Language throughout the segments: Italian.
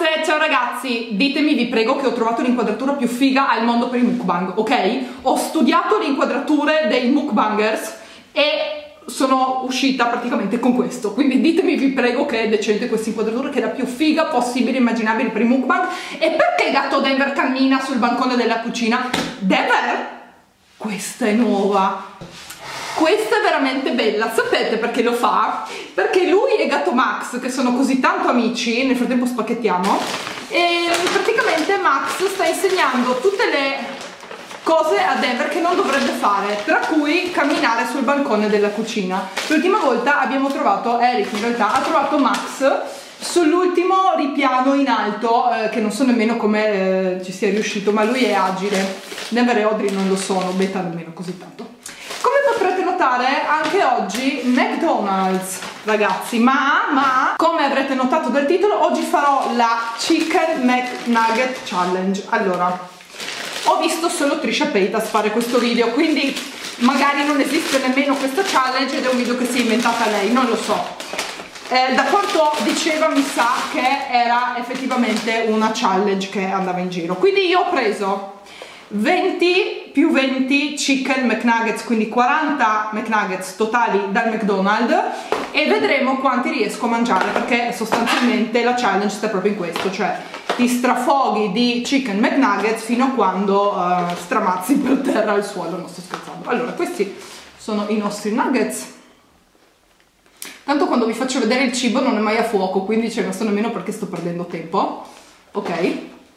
ragazze, ciao ragazzi, ditemi vi prego che ho trovato l'inquadratura più figa al mondo per i mukbang, ok? Ho studiato le inquadrature dei mukbangers e sono uscita praticamente con questo, quindi ditemi vi prego che è decente questa inquadratura, che è la più figa possibile immaginabile per i mukbang. E perché il gatto Denver cammina sul bancone della cucina? Denver? Questa è nuova, questa è veramente bella. Sapete perché lo fa? Perché lui e gatto Max, che sono così tanto amici, nel frattempo spacchettiamo, e praticamente Max sta insegnando tutte le cose a Denver che non dovrebbe fare, tra cui camminare sul bancone della cucina. L'ultima volta abbiamo trovato, Eric in realtà ha trovato Max sull'ultimo ripiano in alto, che non so nemmeno come ci sia riuscito, ma lui è agile. Denver e Audrey non lo sono, Beta nemmeno così tanto. Come potrete notare anche oggi McDonald's, ragazzi, ma come avrete notato dal titolo oggi farò la Chicken McNugget Challenge. Allora, ho visto solo Trisha Paytas fare questo video, quindi magari non esiste nemmeno questa challenge ed è un video che si è inventata lei, non lo so. Da quanto diceva mi sa che era effettivamente una challenge che andava in giro, quindi io ho preso 20 più 20 chicken McNuggets, quindi 40 McNuggets totali dal McDonald's, e vedremo quanti riesco a mangiare, perché sostanzialmente la challenge sta proprio in questo, cioè ti strafoghi di chicken McNuggets fino a quando stramazzi per terra al suolo. Non sto scherzando. Allora, questi sono i nostri nuggets. Tanto quando vi faccio vedere il cibo non è mai a fuoco, quindi non so nemmeno perché sto perdendo tempo. Ok,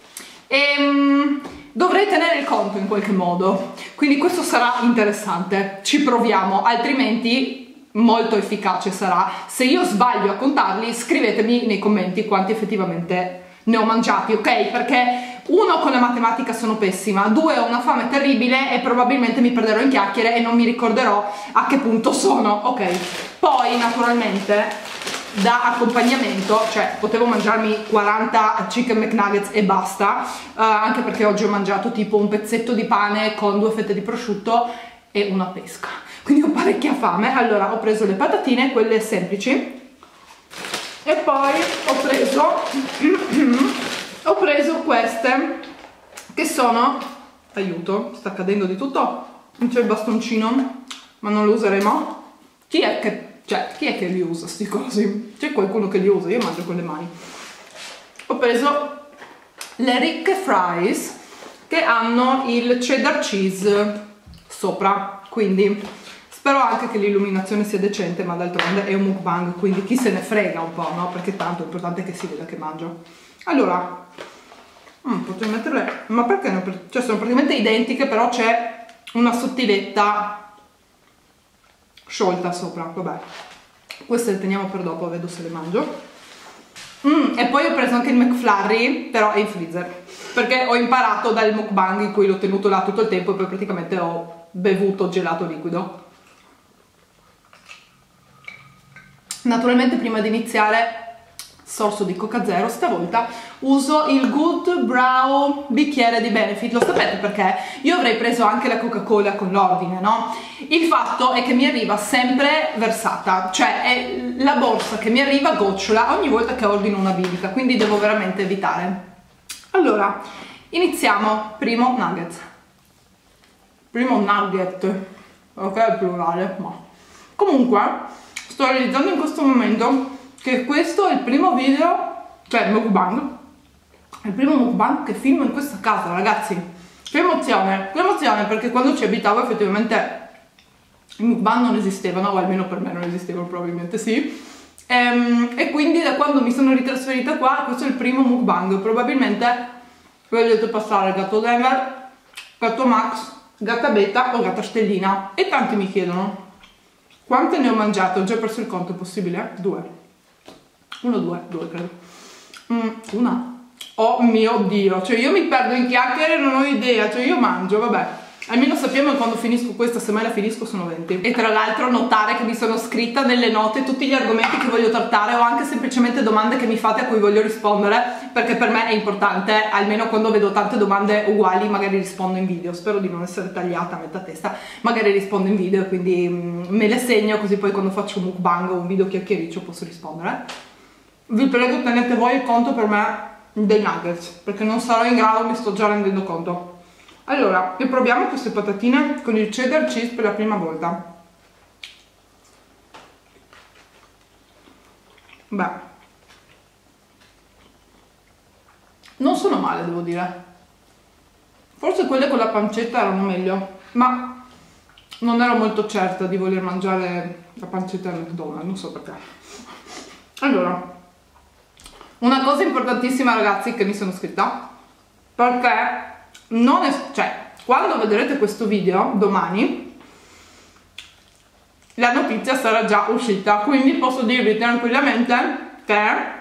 dovrei tenere il conto in qualche modo, quindi questo sarà interessante, ci proviamo, altrimenti molto efficace sarà. Se io sbaglio a contarli, scrivetemi nei commenti quanti effettivamente ne ho mangiati, ok? Perché uno, con la matematica sono pessima, due, ho una fame terribile e probabilmente mi perderò in chiacchiere e non mi ricorderò a che punto sono, ok? Poi naturalmente da accompagnamento, cioè potevo mangiarmi 40 chicken McNuggets e basta, anche perché oggi ho mangiato tipo un pezzetto di pane con 2 fette di prosciutto e una pesca, quindi ho parecchia fame. Allora ho preso le patatine, quelle semplici, e poi ho preso queste che sono, aiuto, sta cadendo di tutto, non c'è il bastoncino ma non lo useremo. Chi è che li usa sti cosi? C'è qualcuno che li usa, io mangio con le mani. Ho preso le ricche fries che hanno il cheddar cheese sopra, quindi spero anche che l'illuminazione sia decente, ma d'altronde è un mukbang, quindi chi se ne frega un po', no? Perché tanto è importante che si veda che mangio. Allora, potrei metterle, ma perché no? Cioè sono praticamente identiche, però c'è una sottiletta sciolta sopra, vabbè. Queste le teniamo per dopo, vedo se le mangio. E poi ho preso anche il McFlurry, però è in freezer, perché ho imparato dal mukbang in cui l'ho tenuto là tutto il tempo e poi praticamente ho bevuto gelato liquido. Naturalmente prima di iniziare, sorso di Coca Zero, stavolta uso il Good Brow bicchiere di Benefit. Lo sapete perché? Io avrei preso anche la Coca-Cola con l'ordine, no? Il fatto è che mi arriva sempre versata, cioè è la borsa che mi arriva gocciola ogni volta che ordino una bibita, quindi devo veramente evitare. Allora, iniziamo. Primo nugget, ok, è plurale, ma comunque sto realizzando in questo momento che questo è il primo video, cioè mukbang, è il primo mukbang che filmo in questa casa, ragazzi. Che emozione, perché quando ci abitavo effettivamente i mukbang non esistevano, o almeno per me non esistevano, probabilmente sì. E quindi da quando mi sono ritrasferita qua, questo è il primo mukbang. Probabilmente vedete passare gatto Denver, gatto Max, gatta Beta o gatta Stellina. E tanti mi chiedono quante ne ho mangiate. Ho già perso il conto, è possibile? 2 credo. Una. Oh mio Dio, cioè io mi perdo in chiacchiere e non ho idea, cioè io mangio, vabbè. Almeno sappiamo che quando finisco questa, se mai la finisco, sono 20. E tra l'altro notare che mi sono scritta nelle note tutti gli argomenti che voglio trattare, o anche semplicemente domande che mi fate a cui voglio rispondere, perché per me è importante, almeno quando vedo tante domande uguali magari rispondo in video. Spero di non essere tagliata a metà testa, magari rispondo in video, quindi me le segno, così poi quando faccio un mukbang o un video chiacchiericcio posso rispondere. Vi prego, tenete voi il conto, per me dei nuggets, perché non sarò in grado, mi sto già rendendo conto. Allora, e proviamo queste patatine con il cheddar cheese per la prima volta. Beh, non sono male, devo dire. Forse quelle con la pancetta erano meglio, ma non ero molto certa di voler mangiare la pancetta al McDonald's, non so perché. Allora, una cosa importantissima, ragazzi, che mi sono scritta, perché cioè, quando vedrete questo video domani, la notizia sarà già uscita, quindi posso dirvi tranquillamente che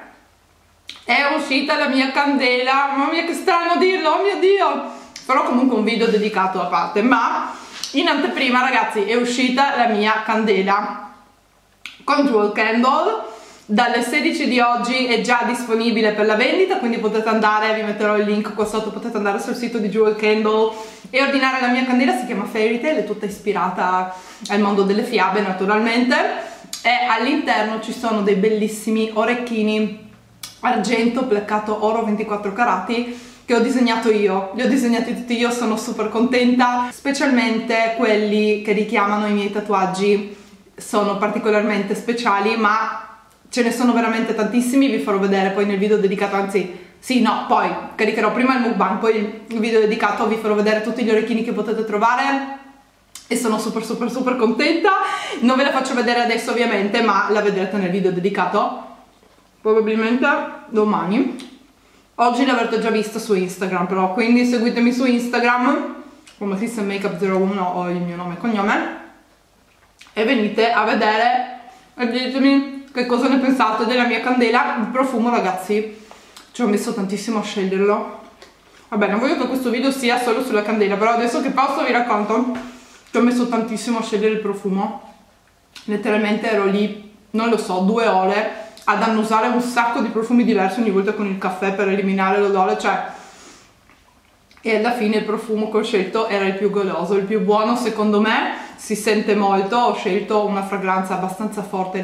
è uscita la mia candela. Mamma mia, che strano dirlo, oh mio Dio! Farò comunque un video dedicato a parte, ma in anteprima, ragazzi, è uscita la mia candela con Jewel Candle. Dalle 16 di oggi è già disponibile per la vendita, quindi potete andare, vi metterò il link qua sotto, potete andare sul sito di Jewel Candle e ordinare la mia candela. Si chiama Fairy Tale, è tutta ispirata al mondo delle fiabe, naturalmente, e all'interno ci sono dei bellissimi orecchini argento pleccato oro 24 carati che ho disegnato io. Li ho disegnati tutti io, sono super contenta, specialmente quelli che richiamano i miei tatuaggi sono particolarmente speciali, ma ce ne sono veramente tantissimi. Vi farò vedere poi nel video dedicato, anzi sì, no, poi caricherò prima il mukbang, poi il video dedicato, vi farò vedere tutti gli orecchini che potete trovare e sono super contenta. Non ve la faccio vedere adesso ovviamente, ma la vedrete nel video dedicato probabilmente domani. Oggi l'avrete già vista su Instagram però, quindi seguitemi su Instagram come KissandMakeup01 o il mio nome e cognome e venite a vedere e ditemi che cosa ne pensate della mia candela. Il profumo, ragazzi, ci ho messo tantissimo a sceglierlo. Vabbè, non voglio che questo video sia solo sulla candela, però adesso che passo vi racconto che ho messo tantissimo a scegliere il profumo. Letteralmente ero lì, non lo so, 2 ore ad annusare un sacco di profumi diversi ogni volta con il caffè per eliminare l'odore, cioè, e alla fine il profumo che ho scelto era il più goloso, il più buono secondo me, si sente molto. Ho scelto una fragranza abbastanza forte,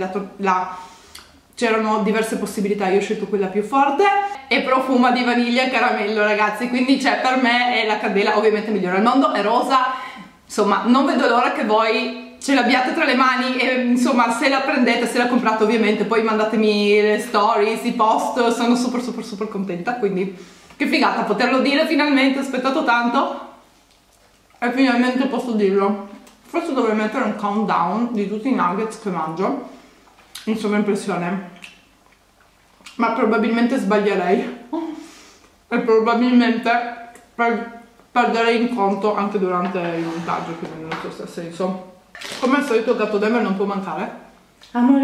c'erano diverse possibilità, io ho scelto quella più forte e profuma di vaniglia e caramello, ragazzi, quindi cioè per me è la candela ovviamente migliore al mondo, è rosa, insomma non vedo l'ora che voi ce l'abbiate tra le mani e insomma se la prendete, se la comprate ovviamente, poi mandatemi le stories, i post, sono super contenta, quindi che figata poterlo dire finalmente, ho aspettato tanto e finalmente posso dirlo. Forse dovrei mettere un countdown di tutti i nuggets che mangio in sovraimpressione, ma probabilmente sbaglierei e probabilmente perderei in conto anche durante il montaggio, quindi non so se ha senso. Come al solito Gatto Denver non può mancare. Amore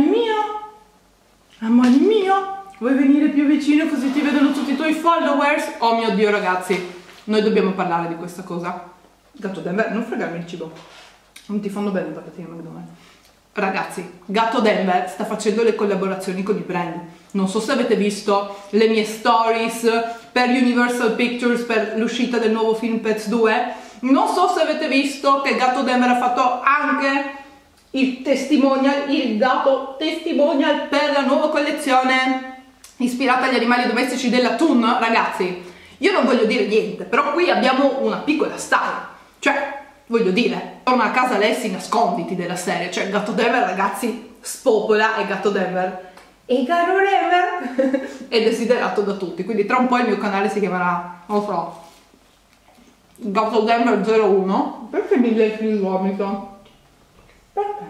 mio, vuoi venire più vicino così ti vedono tutti i tuoi followers? Oh mio Dio, ragazzi, noi dobbiamo parlare di questa cosa. Gatto Denver, non fregarmi il cibo, non ti fanno bene le patatine McDonald's. Ragazzi, Gatto Denver sta facendo le collaborazioni con i brand. Non so se avete visto le mie stories per Universal Pictures per l'uscita del nuovo film Pets 2. Non so se avete visto che Gatto Denver ha fatto anche il gatto testimonial per la nuova collezione ispirata agli animali domestici della Toon. Ragazzi, io non voglio dire niente, però qui abbiamo una piccola star, cioè voglio dire, torna a casa Lessi, nasconditi della serie, cioè Gatto Denver, ragazzi, spopola e Gatto Denver è desiderato da tutti, quindi tra un po' il mio canale si chiamerà, non lo so, Gatto Denver 01. Perché mi leggi il vomito? Perché?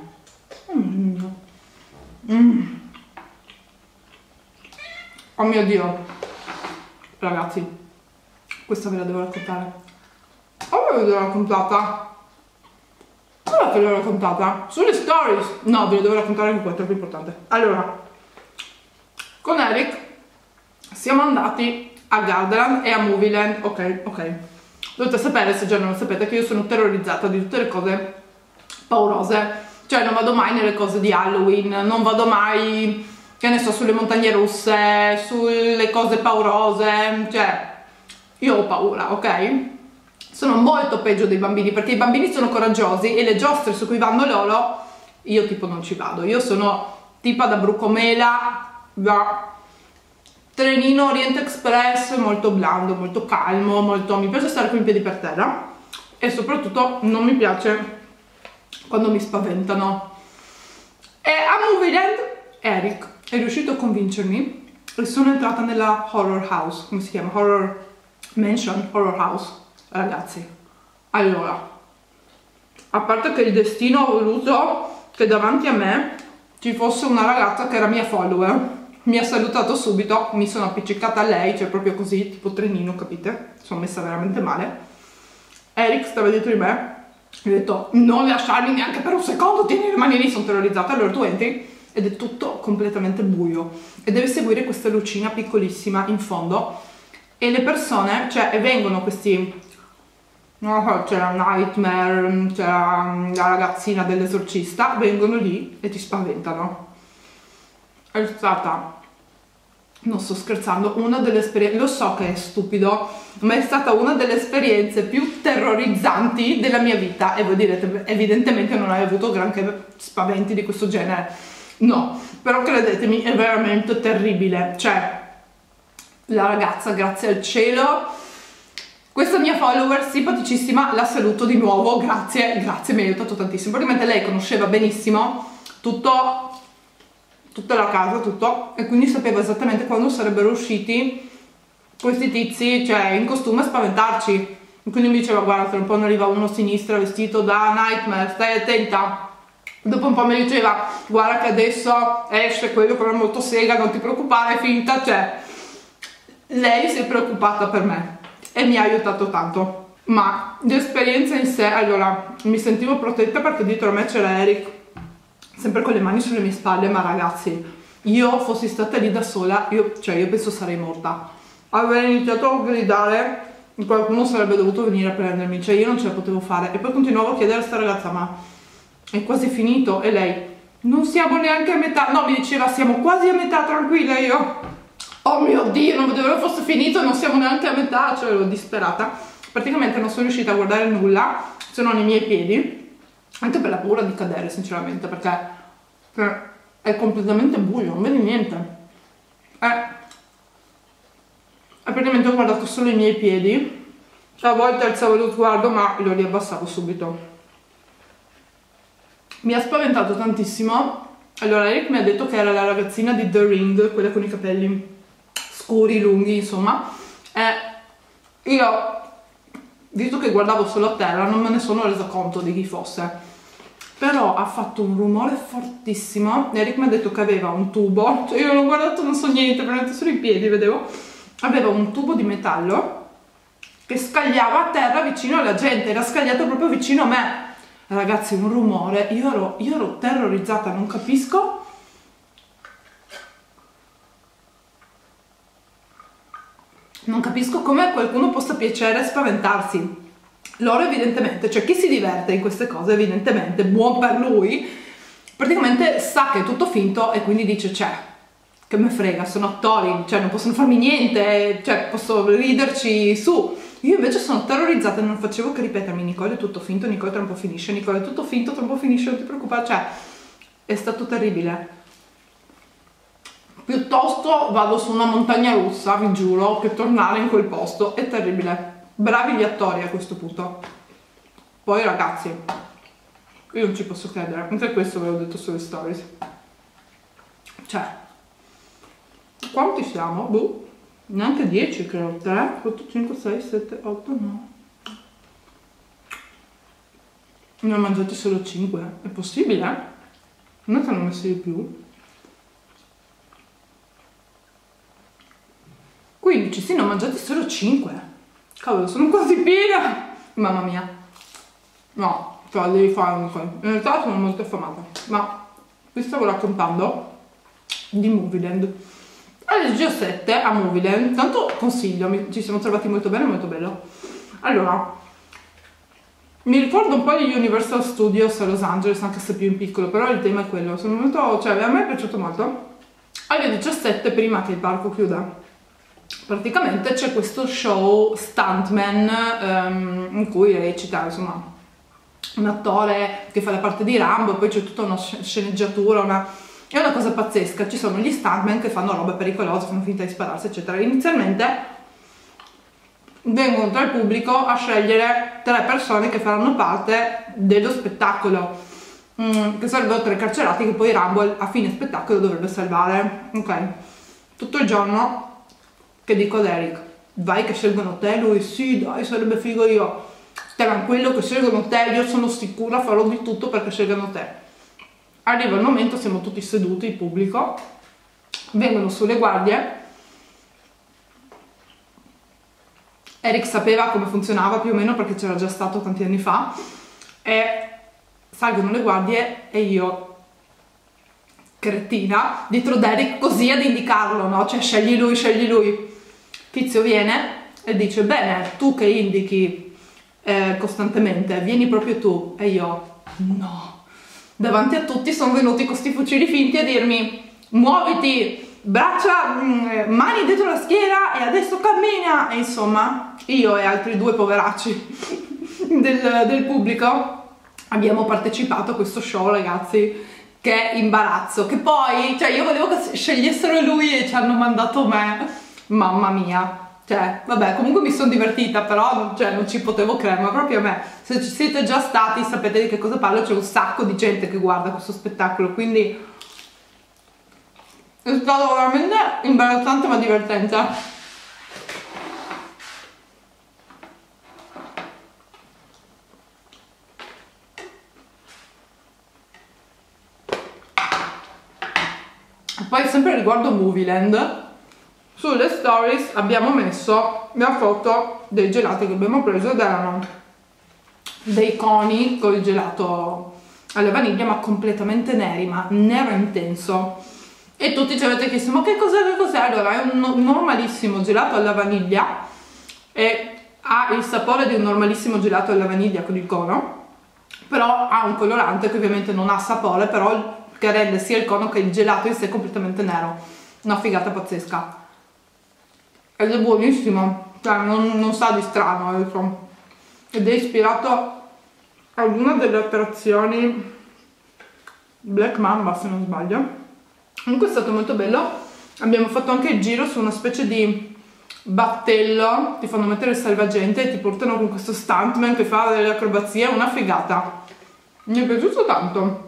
Oh mio Dio, ragazzi, questa ve la devo raccontare. Oh, ve la devo raccontata. Dove ve l'ho raccontata? Sulle stories. No, ve la devo raccontare anche qua, è troppo importante. Allora, con Eric siamo andati a Gardaland e a Movieland. Ok. Dovete sapere, se già non lo sapete, che io sono terrorizzata di tutte le cose paurose. Cioè non vado mai nelle cose di Halloween, non vado mai, che ne so, sulle montagne russe, sulle cose paurose. Cioè, io ho paura, ok? Sono molto peggio dei bambini, perché i bambini sono coraggiosi e le giostre su cui vanno loro, io tipo non ci vado. Io sono tipo da brucomela, da trenino Orient Express, molto blando, molto calmo, mi piace stare con i piedi per terra e soprattutto non mi piace quando mi spaventano. E a Movieland Eric è riuscito a convincermi e sono entrata nella horror house, come si chiama? Horror mansion, horror house. Ragazzi, allora, a parte che il destino ha voluto che davanti a me ci fosse una ragazza che era mia follower, mi ha salutato subito, mi sono appiccicata a lei, cioè proprio così, tipo trenino, capite? Sono messa veramente male. Eric stava dietro di me, gli ho detto non lasciarmi neanche per un secondo, tieni le mani lì, sono terrorizzata. Allora tu entri ed è tutto completamente buio e deve seguire questa lucina piccolissima in fondo e le persone, cioè, e vengono questi, non so, c'era Nightmare, c'era la ragazzina dell'esorcista, vengono lì e ti spaventano. È stata, non sto scherzando, una delle esperienze, lo so che è stupido, ma è stata una delle esperienze più terrorizzanti della mia vita. E voi direte, evidentemente non hai avuto granché spaventi di questo genere. No, però credetemi, è veramente terribile. Cioè, la ragazza, grazie al cielo, questa mia follower simpaticissima, la saluto di nuovo, grazie, mi ha aiutato tantissimo. Praticamente lei conosceva benissimo tutta la casa, tutto, e quindi sapeva esattamente quando sarebbero usciti questi tizi, cioè in costume, a spaventarci. E quindi mi diceva, guarda, tra un po' ne arriva uno a sinistra vestito da Nightmare, stai attenta. Dopo un po' mi diceva, guarda che adesso esce quello che era molto sega, non ti preoccupare, è finta. Cioè, lei si è preoccupata per me e mi ha aiutato tanto. Ma l'esperienza in sé, allora, mi sentivo protetta perché dietro a me c'era Eric, sempre con le mani sulle mie spalle. Ma ragazzi, io fossi stata lì da sola, io penso sarei morta. Avrei iniziato a gridare, qualcuno sarebbe dovuto venire a prendermi, cioè io non ce la potevo fare. E poi continuavo a chiedere a sta ragazza, ma è quasi finito? E lei, non siamo neanche a metà. No, mi diceva, siamo quasi a metà, tranquilla. Io, oh mio Dio, non vedevo fosse finito, non siamo neanche a metà. Cioè ero disperata, praticamente non sono riuscita a guardare nulla se non i miei piedi, anche per la paura di cadere sinceramente, perché è completamente buio, non vedi niente. E praticamente ho guardato solo i miei piedi, a volte alzavo lo sguardo ma lo riabbassavo subito. Mi ha spaventato tantissimo. Allora Eric mi ha detto che era la ragazzina di The Ring, quella con i capelli scuri, lunghi, insomma. E io, visto che guardavo solo a terra, non me ne sono resa conto di chi fosse. Però ha fatto un rumore fortissimo. Eric mi ha detto che aveva un tubo, cioè io non ho guardato, non so niente, veramente solo i piedi vedevo. Aveva un tubo di metallo che scagliava a terra vicino alla gente, era scagliato proprio vicino a me. Ragazzi, un rumore, io ero terrorizzata, non capisco come qualcuno possa piacere e spaventarsi. Loro evidentemente, cioè chi si diverte in queste cose evidentemente, buon per lui, praticamente sa che è tutto finto e quindi dice, cioè, che me frega, sono attori, cioè non possono farmi niente, cioè posso riderci su. Io invece sono terrorizzata e non facevo che ripetermi, Nicole è tutto finto, Nicole tra un po' finisce, Nicole è tutto finto, tra un po' finisce, non ti preoccupare. Cioè, è stato terribile. Piuttosto vado su una montagna russa, vi giuro, che tornare in quel posto. È terribile. Bravi gli attori a questo punto. Poi ragazzi, io non ci posso credere, anche questo ve l'ho detto sulle stories. Cioè, quanti siamo? Boh. Neanche 10 credo, 3, 4, 5, 6, 7, 8, 9. Ne ho mangiati solo 5, è possibile? Non te ne ho messi di più? 15, sì, ne ho mangiati solo 5. Cavolo, sono quasi piena! Mamma mia. No, cioè devi fare un po'. In realtà sono molto affamata, ma vi stavo raccontando di Movieland. Alle 17 a Movieland, tanto consiglio, ci siamo trovati molto bene, molto bello. Allora, mi ricordo un po' gli Universal Studios a Los Angeles, anche se più in piccolo, però il tema è quello, sono molto, cioè a me è piaciuto molto. Alle 17, prima che il parco chiuda, praticamente c'è questo show stuntman in cui recita, insomma, un attore che fa la parte di Rambo, e poi c'è tutta una sceneggiatura, è una cosa pazzesca. Ci sono gli stuntman che fanno robe pericolose, fanno finta di spararsi eccetera. Inizialmente vengono tra il pubblico a scegliere 3 persone che faranno parte dello spettacolo, che sarebbero 3 carcerati che poi Rumble a fine spettacolo dovrebbe salvare. Ok, tutto il giorno che dico ad Eric, vai che scelgono te, lui sì dai sarebbe figo, io tranquillo che scelgono te, io sono sicura, farò di tutto perché scelgano te. Arriva il momento, siamo tutti seduti, il pubblico, vengono sulle guardie. Eric sapeva come funzionava più o meno perché c'era già stato tanti anni fa, e salgono le guardie e io, cretina, dietro Derek così ad indicarlo, no? Cioè scegli lui, scegli lui. Tizio viene e dice, bene, tu che indichi costantemente, vieni proprio tu. E io, no. Davanti a tutti sono venuti con questi fucili finti a dirmi, muoviti, braccia, mani dietro la schiena e adesso cammina. E insomma, io e altri 2 poveracci del pubblico abbiamo partecipato a questo show, ragazzi. Che imbarazzo, che poi, cioè io volevo che scegliessero lui e ci hanno mandato me, mamma mia. Cioè, vabbè, comunque mi sono divertita, però cioè, non ci potevo credere, ma proprio a me. Se ci siete già stati, sapete di che cosa parlo, c'è un sacco di gente che guarda questo spettacolo, quindi è stato veramente imbarazzante ma divertente. Poi sempre riguardo Movieland, sulle stories abbiamo messo la foto dei gelati che abbiamo preso ed erano dei coni con il gelato alla vaniglia ma completamente neri, ma nero intenso, e tutti ci avete chiesto ma che cos'è, che cos'è? Allora è un normalissimo gelato alla vaniglia e ha il sapore di un normalissimo gelato alla vaniglia con il cono, però ha un colorante che ovviamente non ha sapore, però che rende sia il cono che il gelato in sé completamente nero. Una figata pazzesca ed è buonissimo, cioè non sa di strano, ecco. Ed è ispirato ad una delle attrazioni Black Mamba, se non sbaglio. Comunque è stato molto bello. Abbiamo fatto anche il giro su una specie di battello, ti fanno mettere il salvagente e ti portano con questo stuntman che fa delle acrobazie, una figata. Mi è piaciuto tanto.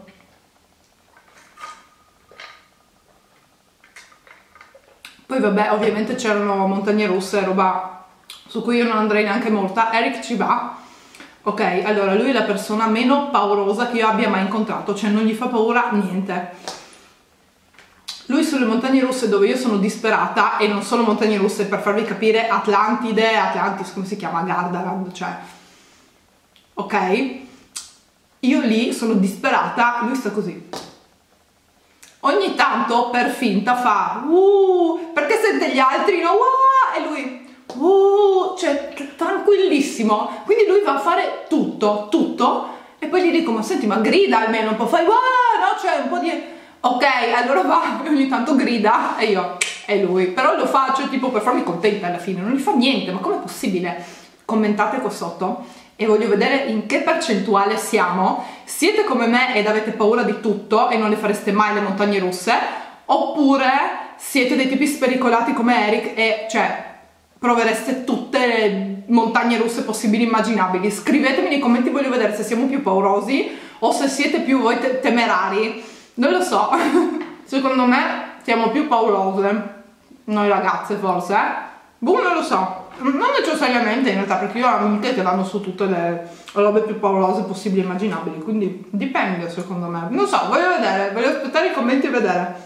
Poi vabbè, ovviamente c'erano montagne russe, roba su cui io non andrei neanche morta. Eric ci va. Ok, allora lui è la persona meno paurosa che io abbia mai incontrato, cioè non gli fa paura niente. Lui sulle montagne russe dove io sono disperata, e non sono montagne russe, per farvi capire, Atlantide, Atlantis, come si chiama? Gardaland, cioè. Ok? Io lì sono disperata, lui sta così. Ogni tanto per finta fa perché sente gli altri no, e lui cioè tranquillissimo, quindi lui va a fare tutto e poi gli dico ma senti, ma grida almeno un po', fai no, cioè un po' di ok, allora va e ogni tanto grida e io è lui, però lo faccio tipo per farmi contenta alla fine, non gli fa niente, ma com'è possibile? Commentate qua sotto e voglio vedere in che percentuale siamo. Siete come me ed avete paura di tutto e non le fareste mai le montagne russe, oppure siete dei tipi spericolati come Eric e cioè provereste tutte le montagne russe possibili e immaginabili. Scrivetemi nei commenti, voglio vedere se siamo più paurosi o se siete più voi temerari. Non lo so. Secondo me siamo più paurose noi ragazze, forse, boh, non lo so. Non necessariamente in realtà, perché io ho amiche che vanno su tutte le robe più paurose possibili e immaginabili, quindi dipende secondo me. Non so, voglio vedere, voglio aspettare i commenti e vedere.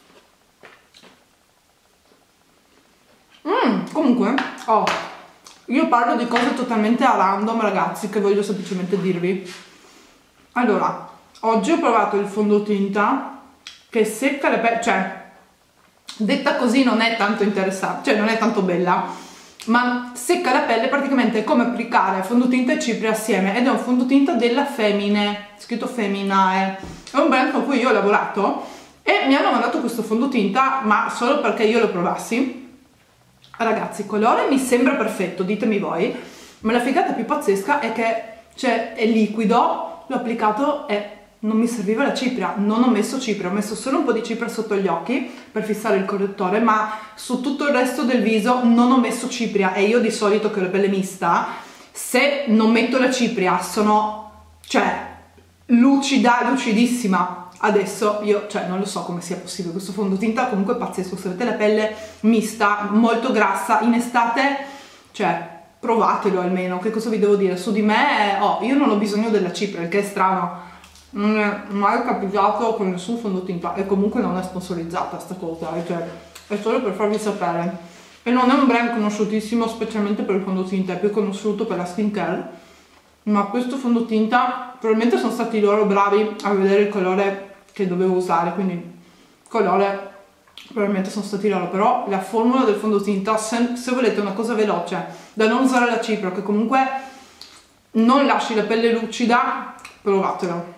Comunque, io parlo di cose totalmente a random, ragazzi, che voglio semplicemente dirvi. Allora, oggi ho provato il fondotinta che secca le pelle, cioè, detta così non è tanto interessante, cioè non è tanto bella, ma secca la pelle, praticamente è come applicare fondotinta e cipria assieme, ed è un fondotinta della Femine, scritto Feminae, è un brand con cui io ho lavorato e mi hanno mandato questo fondotinta, ma solo perché io lo provassi. Ragazzi, il colore mi sembra perfetto, ditemi voi, ma la figata più pazzesca è che cioè, è liquido, l'ho applicato e non mi serviva la cipria, non ho messo cipria, ho messo solo un po' di cipria sotto gli occhi per fissare il correttore, ma su tutto il resto del viso non ho messo cipria. E io di solito che ho la pelle mista, se non metto la cipria sono, cioè, lucida, lucidissima. Adesso io, cioè, non lo so come sia possibile, questo fondotinta comunque è pazzesco. Se avete la pelle mista, molto grassa, in estate, cioè, provatelo almeno. Che cosa vi devo dire? Su di me, io non ho bisogno della cipria, il che è strano. Non è mai capitato con nessun fondotinta, e comunque non è sponsorizzata sta cosa, cioè è solo per farvi sapere. E non è un brand conosciutissimo specialmente per il fondotinta, è più conosciuto per la skincare, ma questo fondotinta probabilmente sono stati loro bravi a vedere il colore che dovevo usare, quindi colore probabilmente sono stati loro. Però la formula del fondotinta, se volete una cosa veloce da non usare la cipria, che comunque non lasci la pelle lucida, provatelo.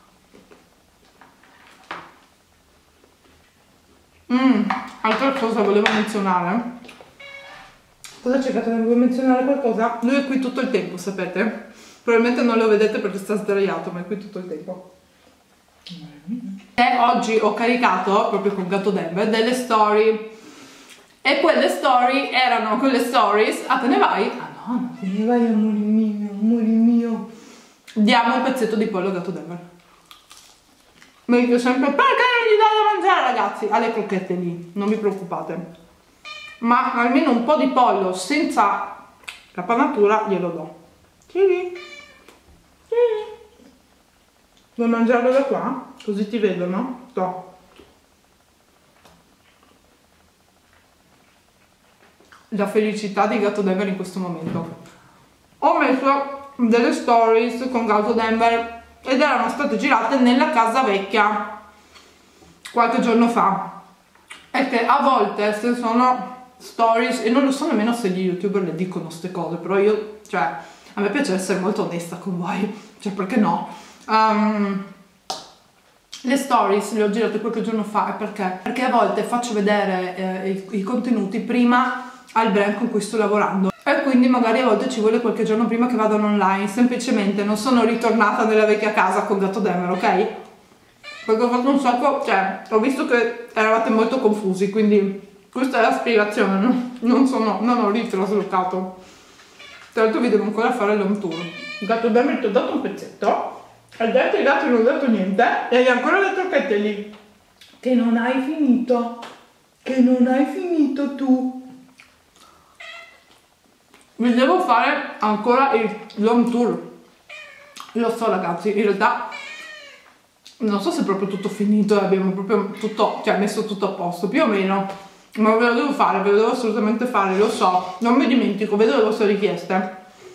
Altra cosa volevo menzionare. Cosa c'è, Caterina? Vuoi menzionare qualcosa? Lui è qui tutto il tempo, sapete? Probabilmente non lo vedete perché sta sdraiato, ma è qui tutto il tempo. E oggi ho caricato, proprio con Gatto Denver, delle story. E quelle story erano quelle stories. Ah, te ne vai? Ah no, non te ne vai, amore mio, amore mio. Diamo un pezzetto di pollo a Gatto Denver. Mi dico sempre, perché non gli dai da mangiare, ragazzi? Ha le crocchette lì, non vi preoccupate. Ma almeno un po' di pollo senza la panatura glielo do. Sì. Vuoi mangiarlo da qua? Così ti vedono? No. La felicità di Gatto Denver in questo momento. Ho messo delle stories con Gatto Denver ed erano state girate nella casa vecchia qualche giorno fa, e che a volte, se sono stories, e non lo so nemmeno se gli youtuber le dicono ste cose, però io, cioè, a me piace essere molto onesta con voi, cioè, perché no? Le stories le ho girate qualche giorno fa, perché a volte faccio vedere i contenuti prima al brand con cui sto lavorando, e quindi magari a volte ci vuole qualche giorno prima che vadano online. Semplicemente non sono ritornata nella vecchia casa con Gatto Denver, ok? Perché ho fatto un sacco, cioè ho visto che eravate molto confusi, quindi questa è la spiegazione, no? Non ho ritraslocato. Tra l'altro vi devo ancora fare l'home tour. Gatto Denver, ti ho dato un pezzetto, al detto i gatti non ho dato niente, e hai ancora le crocchette lì che non hai finito, tu. Vi devo fare ancora l'home tour. Lo so, ragazzi, in realtà non so se è proprio tutto finito e abbiamo proprio tutto, cioè messo tutto a posto, più o meno, ma ve lo devo fare, ve lo devo assolutamente fare, lo so, non mi dimentico, vedo le vostre richieste.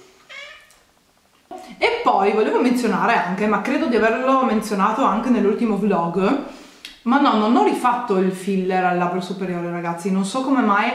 E poi volevo menzionare anche, ma credo di averlo menzionato anche nell'ultimo vlog, ma no, non ho rifatto il filler al labbro superiore, ragazzi, non so come mai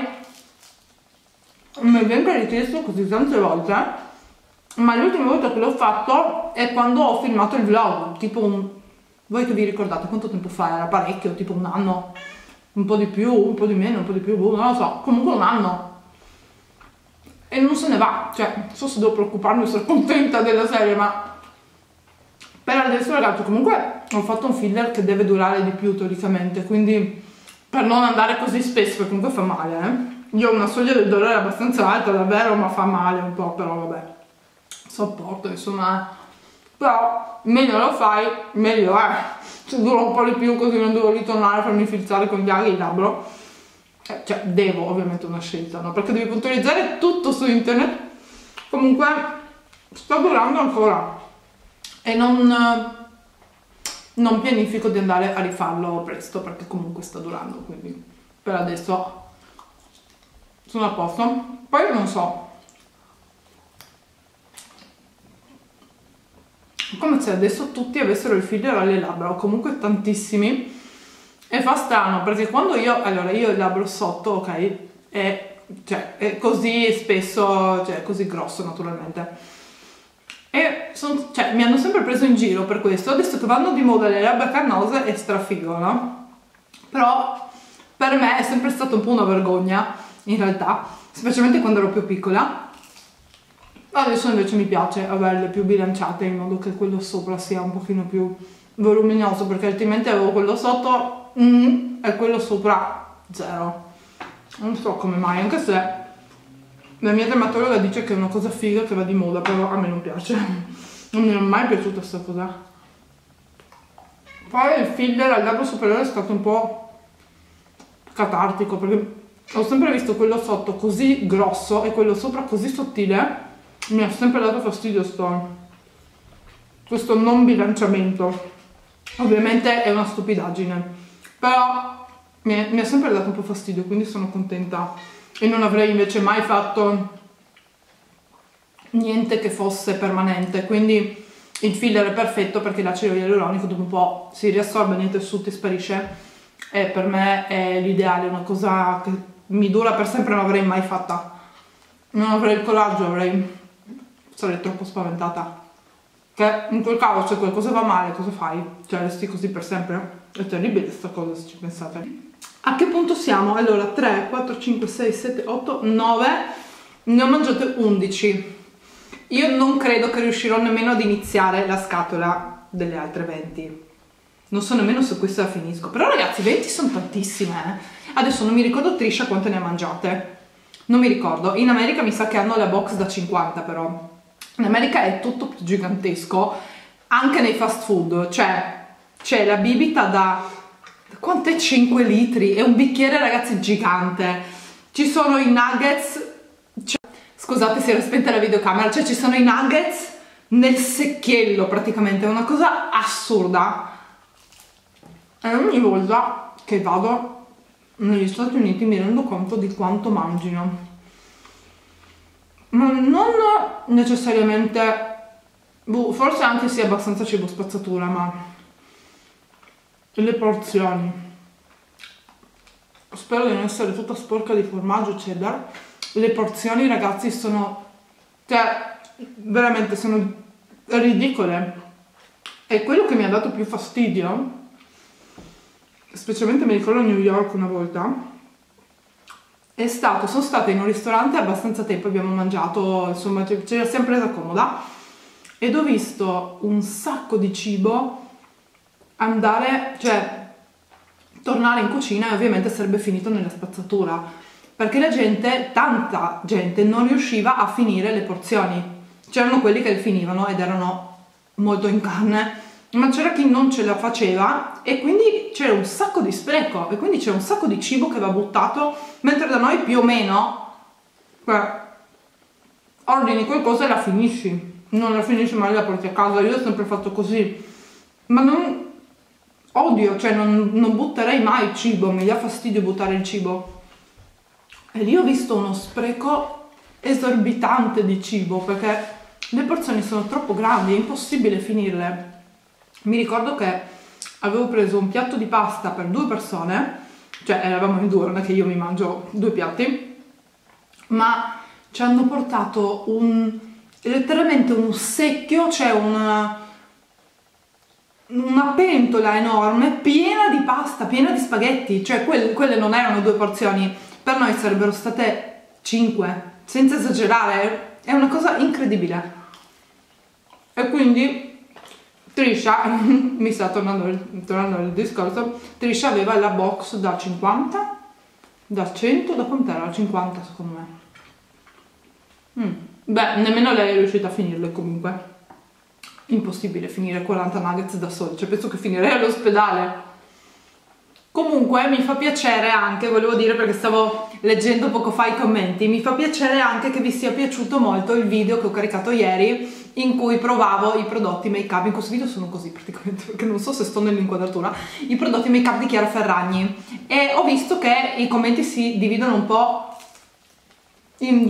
mi venga richiesto così tante volte, ma l'ultima volta che l'ho fatto è quando ho filmato il vlog, tipo voi che vi ricordate quanto tempo fa era? Parecchio, tipo un anno, un po' di più, un po' di meno, un po' di più, non lo so, comunque un anno. E non se ne va, cioè, non so se devo preoccuparmi o essere contenta della serie, ma per adesso, ragazzi, comunque ho fatto un filler che deve durare di più teoricamente, quindi per non andare così spesso, perché comunque fa male, Io ho una soglia del dolore abbastanza alta, davvero, ma fa male un po', però vabbè, sopporto, insomma. Però meglio lo fai, meglio è. Se dura un po' di più così non devo ritornare a farmi filtrare con gli aghi il labbro. Cioè, devo, ovviamente una scelta, no? Perché devi puntualizzare tutto su internet. Comunque, sta durando ancora. E non pianifico di andare a rifarlo presto, perché comunque sta durando, quindi per adesso sono a posto. Poi non so, come se adesso tutti avessero il filler alle labbra, o comunque tantissimi, e fa strano perché quando io il labbro sotto, ok, è così spesso, cioè così grosso naturalmente, e mi hanno sempre preso in giro per questo. Adesso che vanno di moda le labbra cannose è strafigo, no? Però per me è sempre stata un po' una vergogna, in realtà, specialmente quando ero più piccola. Adesso invece mi piace averle più bilanciate, in modo che quello sopra sia un pochino più voluminoso, perché altrimenti avevo quello sotto e quello sopra zero. Non so come mai, anche se la mia dermatologa dice che è una cosa figa che va di moda, però a me non piace. Non mi è mai piaciuta questa cosa. Poi il filler al labbro superiore è stato un po' catartico, perché ho sempre visto quello sotto così grosso e quello sopra così sottile. Mi ha sempre dato fastidio questo non bilanciamento. Ovviamente è una stupidaggine, però mi ha sempre dato un po' fastidio, quindi sono contenta. E non avrei invece mai fatto niente che fosse permanente, quindi il filler è perfetto perché l'acido ialuronico dopo un po' si riassorbe nei tessuti e sparisce, e per me è l'ideale, una cosa che mi dura per sempre, non avrei mai fatta. Non avrei il coraggio, sarei troppo spaventata. Che in quel caso se qualcosa va male cosa fai? Cioè resti così per sempre? È terribile questa cosa se ci pensate. A che punto siamo? Allora 3, 4, 5, 6, 7, 8, 9, ne ho mangiate 11. Io non credo che riuscirò nemmeno ad iniziare la scatola delle altre 20. Non so nemmeno se questa la finisco. Però ragazzi 20 sono tantissime. Adesso non mi ricordo Trisha quante ne ha mangiate. Non mi ricordo. In America mi sa che hanno la box da 50 però. In America è tutto più gigantesco. Anche nei fast food. Cioè c'è la bibita da... quant'è? 5 litri? È un bicchiere ragazzi gigante. Ci sono i nuggets... Scusate se era spenta la videocamera. Cioè ci sono i nuggets nel secchiello praticamente. È una cosa assurda. E ogni volta che vado negli Stati Uniti mi rendo conto di quanto mangino. Ma non necessariamente, forse anche sia abbastanza cibo spazzatura, ma le porzioni. Spero di non essere tutta sporca di formaggio cheddar. Le porzioni ragazzi sono, cioè veramente sono ridicole. E quello che mi ha dato più fastidio, specialmente mi ricordo a New York una volta, sono stata in un ristorante abbastanza tempo, abbiamo mangiato, insomma ce l'ho sempre presa comoda, ed ho visto un sacco di cibo andare, cioè tornare in cucina, e ovviamente sarebbe finito nella spazzatura, perché la gente, tanta gente, non riusciva a finire le porzioni. C'erano quelli che le finivano ed erano molto in carne, ma c'era chi non ce la faceva e quindi c'era un sacco di spreco, e quindi c'era un sacco di cibo che va buttato, mentre da noi più o meno ordini qualcosa e la finisci, non la finisci ma la porti a casa. Io ho sempre fatto così, ma non odio, cioè non butterei mai il cibo, mi dà fastidio buttare il cibo. E lì ho visto uno spreco esorbitante di cibo, perché le porzioni sono troppo grandi, è impossibile finirle. Mi ricordo che avevo preso un piatto di pasta per 2 persone, cioè eravamo in 2, non è che io mi mangio 2 piatti, ma ci hanno portato letteralmente un secchio, cioè una pentola enorme piena di pasta, piena di spaghetti, cioè quelle non erano 2 porzioni, per noi sarebbero state 5, senza esagerare, è una cosa incredibile. E quindi Trisha, mi sta tornando il discorso, Trisha aveva la box da 50, da 100, da quant'era? 50 secondo me. Beh, nemmeno lei è riuscita a finirle comunque. Impossibile finire 40 nuggets da soli, cioè penso che finirei all'ospedale. Comunque mi fa piacere anche, volevo dire perché stavo leggendo poco fa i commenti, mi fa piacere anche che vi sia piaciuto molto il video che ho caricato ieri in cui provavo i prodotti make up. In questo video sono così praticamente perché non so se sto nell'inquadratura, i prodotti make up di Chiara Ferragni, e ho visto che i commenti si dividono un po' in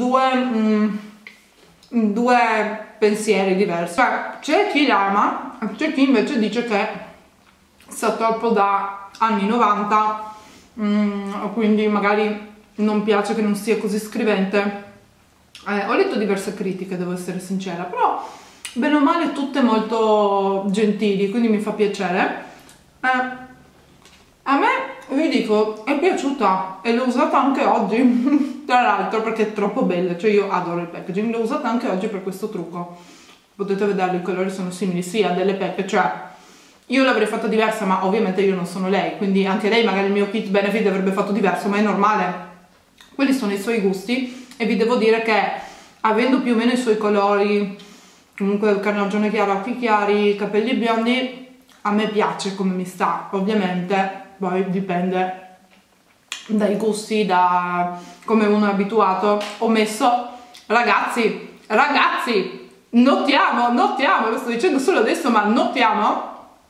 due pensieri diversi. Cioè c'è chi l'ama, c'è chi invece dice che sta troppo da anni 90, quindi magari non piace che non sia così scrivente. Ho letto diverse critiche, devo essere sincera, però bene o male tutte molto gentili, quindi mi fa piacere. A me, vi dico, è piaciuta e l'ho usata anche oggi tra l'altro perché è troppo bella, cioè io adoro il packaging, l'ho usata anche oggi per questo trucco. Potete vederlo, i colori sono simili sia delle pecche, cioè io l'avrei fatta diversa, ma ovviamente io non sono lei, quindi anche lei magari il mio kit benefit avrebbe fatto diverso, ma è normale. Quelli sono i suoi gusti e vi devo dire che avendo più o meno i suoi colori, comunque carnagione chiaro, occhi chiari, capelli biondi, a me piace come mi sta. Ovviamente poi dipende dai gusti, da come uno è abituato. Ho messo, ragazzi, notiamo, lo sto dicendo solo adesso, ma notiamo,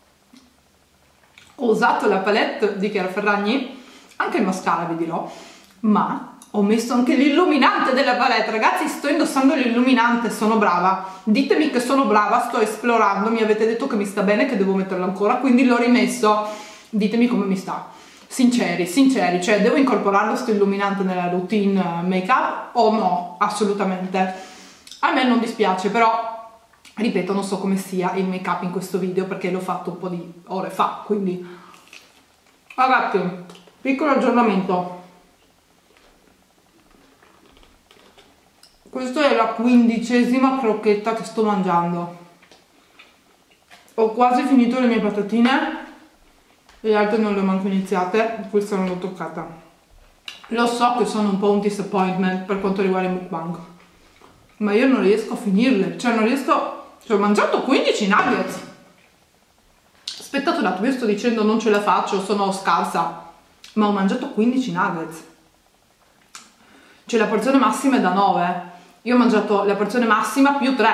ho usato la palette di Chiara Ferragni, anche il mascara vi dirò, ma ho messo anche l'illuminante della palette. Ragazzi, sto indossando l'illuminante, sono brava, ditemi che sono brava, sto esplorando, mi avete detto che mi sta bene, che devo metterlo ancora, quindi l'ho rimesso, ditemi come mi sta, sinceri, cioè devo incorporarlo sto illuminante nella routine make up o no? Assolutamente, a me non dispiace, però ripeto, non so come sia il make up in questo video perché l'ho fatto un po' di ore fa, quindi ragazzi, piccolo aggiornamento. Questa è la 15ª crocchetta che sto mangiando. Ho quasi finito le mie patatine, le altre non le ho manco iniziate, questa non l'ho toccata. Lo so che sono un po' un disappointment per quanto riguarda il mukbang, ma io non riesco a finirle, cioè non riesco. Cioè, ho mangiato 15 nuggets. Aspettate un attimo, io sto dicendo non ce la faccio, sono scarsa, ma ho mangiato 15 nuggets. Cioè la porzione massima è da 9. Io ho mangiato la porzione massima più 3.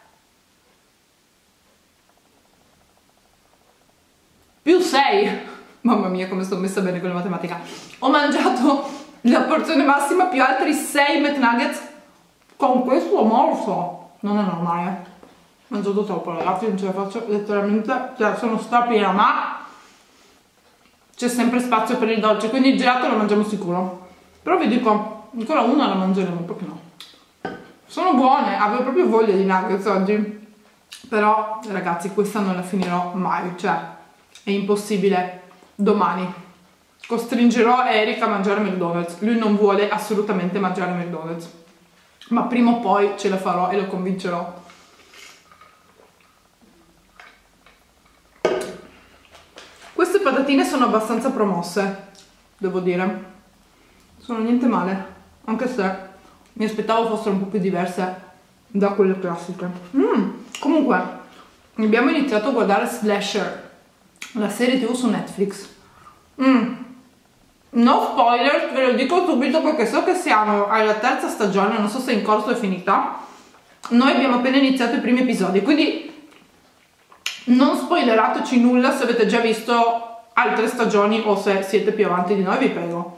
Più 6. Mamma mia, come sto messa bene con la matematica. Ho mangiato la porzione massima più altri 6 McNuggets con questo morso. Non è normale. Ho mangiato troppo, ragazzi, non ce la faccio letteralmente, cioè sono strapiena, ma c'è sempre spazio per il dolce, quindi il gelato lo mangiamo sicuro. Però vi dico, ancora una la mangeremo, perché no? Sono buone, avevo proprio voglia di nuggets oggi, però ragazzi questa non la finirò mai, cioè è impossibile. Domani costringerò Eric a mangiare McDonald's, lui non vuole assolutamente mangiare McDonald's, ma prima o poi ce la farò e lo convincerò. Queste patatine sono abbastanza promosse, devo dire, sono niente male, anche se mi aspettavo fossero un po' più diverse da quelle classiche. Comunque, abbiamo iniziato a guardare Slasher, la serie TV su Netflix. No spoiler, ve lo dico subito perché so che siamo alla 3ª stagione, non so se è in corso o è finita. Noi abbiamo appena iniziato i primi episodi, quindi non spoilerateci nulla se avete già visto altre stagioni o se siete più avanti di noi, vi prego.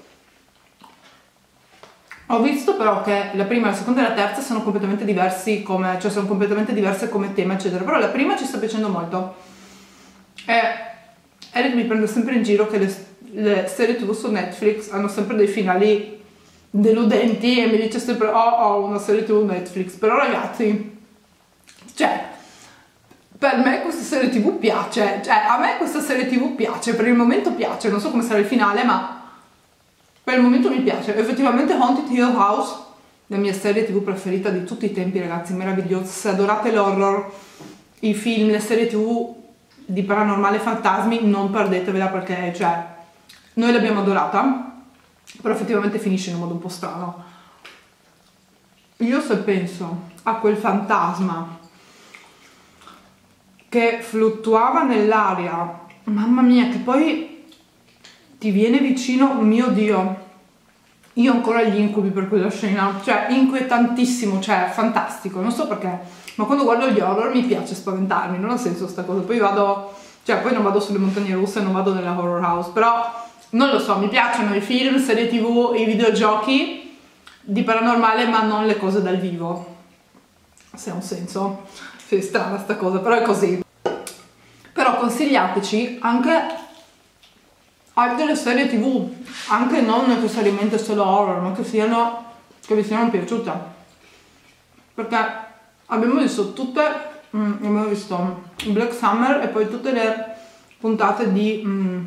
Ho visto però che la prima, la seconda e la terza sono completamente diversi come, cioè sono completamente diverse come tema, eccetera. Però la prima ci sta piacendo molto. E Eric mi prende sempre in giro che le serie TV su Netflix hanno sempre dei finali deludenti e mi dice sempre ho una serie TV Netflix. Però ragazzi, cioè, per me questa serie TV piace, cioè a me questa serie TV piace, per il momento piace, non so come sarà il finale, ma per il momento mi piace. Effettivamente Haunted Hill House, la mia serie TV preferita di tutti i tempi, ragazzi, meravigliosa. Se adorate l'horror, i film, le serie TV di paranormale e fantasmi, non perdetevela perché, cioè, noi l'abbiamo adorata, però effettivamente finisce in un modo un po' strano. Io se penso a quel fantasma che fluttuava nell'aria, mamma mia, che poi ti viene vicino, mio Dio, io ho ancora gli incubi per quella scena, cioè inquietantissimo, cioè fantastico, non so perché, ma quando guardo gli horror mi piace spaventarmi, non ha senso sta cosa, poi vado, cioè poi non vado sulle montagne russe, non vado nella horror house, però non lo so, mi piacciono i film, serie TV, i videogiochi di paranormale, ma non le cose dal vivo, se ha un senso, sì, strana sta cosa, però è così. Però consigliateci anche altre serie TV, anche non necessariamente solo horror, ma che vi siano piaciute, perché abbiamo visto tutte, abbiamo visto Black Summer e poi tutte le puntate di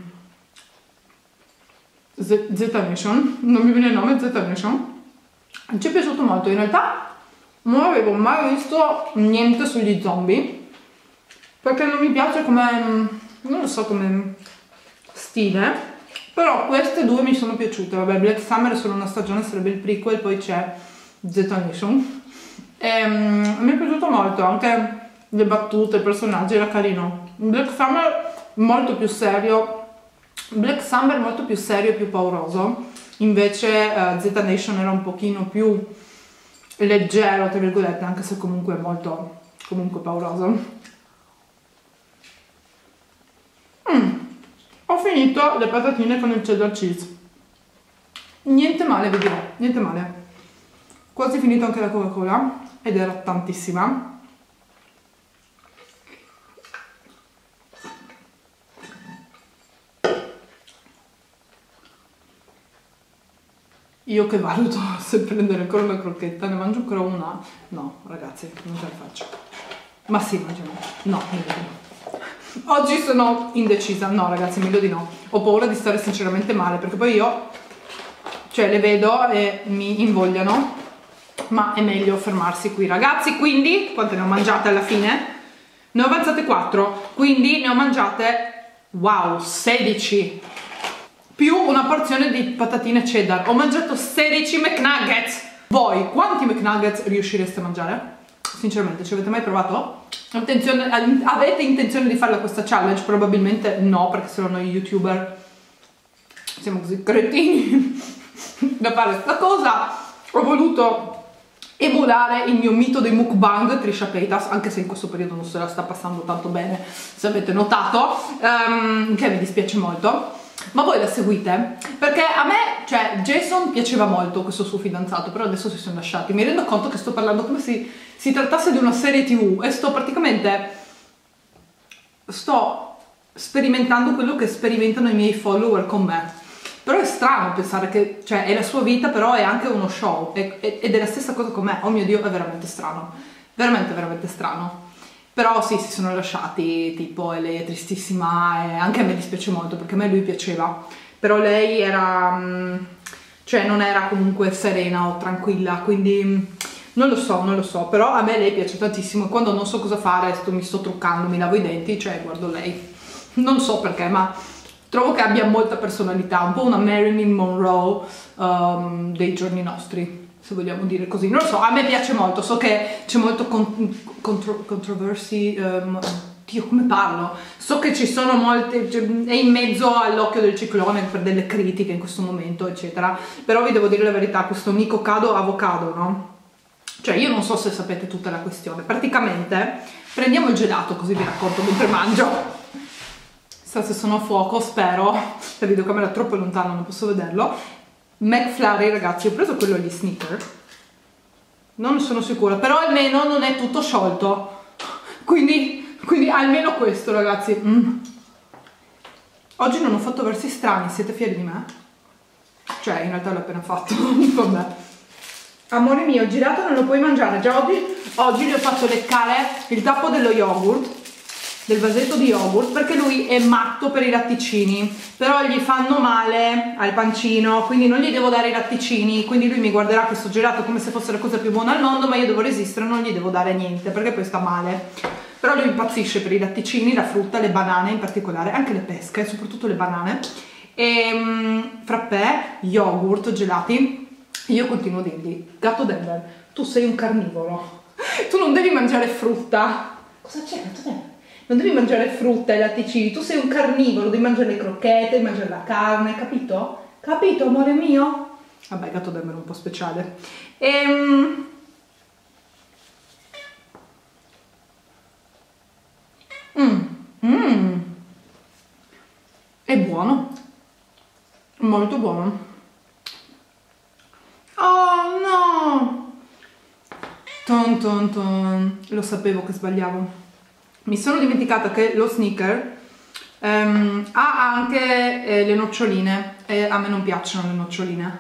Z Nation, non mi viene il nome, Z Nation, ci è piaciuto molto. In realtà non avevo mai visto niente sugli zombie, perché non mi piace come, non lo so, come stile. Però queste due mi sono piaciute. Vabbè, Black Summer è solo una stagione, sarebbe il prequel, poi c'è Z Nation. Mi è piaciuto molto, anche le battute, i personaggi, era carino. Black Summer molto più serio, Black Summer molto più serio e più pauroso, invece Z Nation era un pochino più leggero, tra virgolette, anche se comunque è molto comunque pauroso. Ho finito le patatine con il cheddar cheese. Niente male, vi dirò, niente male. Quasi finito anche la Coca-Cola ed era tantissima. Io che valuto se prendere ancora una crocchetta, ne mangio ancora una? No, ragazzi, non ce la faccio. Ma sì, mangiamo. No, meglio di no. Oggi sono indecisa. No, ragazzi, meglio di no. Ho paura di stare sinceramente male, perché poi io, cioè, le vedo e mi invogliano, ma è meglio fermarsi qui, ragazzi. Quindi, quante ne ho mangiate alla fine? Ne ho avanzate 4, quindi ne ho mangiate, wow, 16. Più una porzione di patatine cheddar. Ho mangiato 16 McNuggets. Voi quanti McNuggets riuscireste a mangiare? Sinceramente, ci avete mai provato? Avete intenzione di farla questa challenge? Probabilmente no, perché se no noi youtuber siamo così cretini da fare questa cosa. Ho voluto emulare il mio mito dei mukbang, Trisha Paytas, anche se in questo periodo non se la sta passando tanto bene, se avete notato, che mi dispiace molto. Ma voi la seguite? Perché a me, cioè, Jason piaceva molto, questo suo fidanzato, però adesso si sono lasciati. Mi rendo conto che sto parlando come se si trattasse di una serie TV e sto sperimentando quello che sperimentano i miei follower con me. Però è strano pensare che, cioè, è la sua vita, però è anche uno show ed è la stessa cosa con me. Oh mio Dio, è veramente strano. Veramente, veramente strano. Però sì, si sono lasciati, tipo, e lei è tristissima e anche a me dispiace molto perché a me lui piaceva, però lei era, cioè non era comunque serena o tranquilla, quindi non lo so, però a me lei piace tantissimo e quando non so cosa fare, mi sto truccando, mi lavo i denti, cioè guardo lei, non so perché, ma trovo che abbia molta personalità, un po' una Marilyn Monroe dei giorni nostri, se vogliamo dire così. Non lo so, a me piace molto, so che c'è molto controversy, Dio, come parlo? So che ci sono molte, è in mezzo all'occhio del ciclone per delle critiche in questo momento, eccetera, però vi devo dire la verità, questo Nico Cado Avocado, no? Cioè, io non so se sapete tutta la questione, praticamente prendiamo il gelato, così vi racconto mentre mangio. Chissà se sono a fuoco, spero, la videocamera è troppo lontana, non posso vederlo. McFlurry, ragazzi, ho preso quello agli Snickers, non ne sono sicura, però almeno non è tutto sciolto, quindi almeno questo, ragazzi. Oggi non ho fatto versi strani, siete fieri di me? Cioè, in realtà l'ho appena fatto. Vabbè. Amore mio, il girato non lo puoi mangiare, già oggi gli ho fatto leccare il tappo dello yogurt, del vasetto di yogurt, perché lui è matto per i latticini, però gli fanno male al pancino, quindi non gli devo dare i latticini, quindi lui mi guarderà questo gelato come se fosse la cosa più buona al mondo, ma io devo resistere, non gli devo dare niente, perché poi sta male. Però lui impazzisce per i latticini, la frutta, le banane in particolare, anche le pesche, soprattutto le banane, e frappè, yogurt, gelati. Io continuo a dirgli, gatto Denver, tu sei un carnivoro, tu non devi mangiare frutta. Cosa c'è, gatto Denver? Non devi mangiare frutta e latticini, tu sei un carnivoro, devi mangiare le crocchette, devi mangiare la carne, capito? Capito, amore mio? Vabbè, gatto Denver è un po' speciale. È buono, molto buono. Oh no! Ton ton ton, lo sapevo che sbagliavo. Mi sono dimenticata che lo Snicker ha anche le noccioline e a me non piacciono le noccioline.